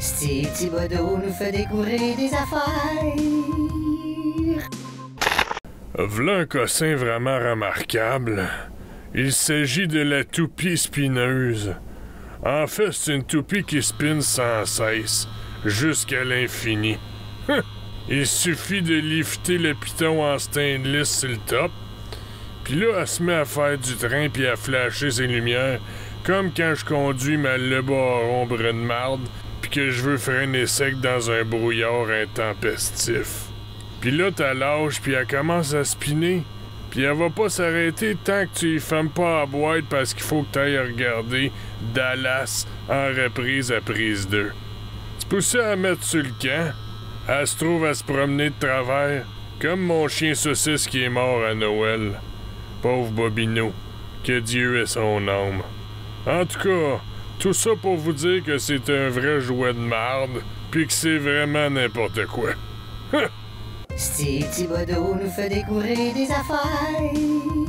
Steve Thibodeau nous fait découvrir des affaires. V'là un cossin vraiment remarquable. Il s'agit de la toupie spineuse. En fait, c'est une toupie qui spinne sans cesse, jusqu'à l'infini. Il suffit de lifter le piton en stainless sur le top, puis là, elle se met à faire du train puis à flasher ses lumières, comme quand je conduis ma Lebaron brune marde, puis que je veux freiner sec dans un brouillard intempestif. Puis là, t'as l'âge, puis elle commence à spinner. Puis elle va pas s'arrêter tant que tu y fermes pas à boîte parce qu'il faut que t'ailles regarder Dallas en reprise à prise 2. Tu peux aussi la mettre sur le camp. Elle se trouve à se promener de travers, comme mon chien saucisse qui est mort à Noël. Pauvre Bobino, que Dieu ait son âme. En tout cas, tout ça pour vous dire que c'est un vrai jouet de marde, puis que c'est vraiment n'importe quoi. Steve Thibodeau nous fait découvrir des affaires.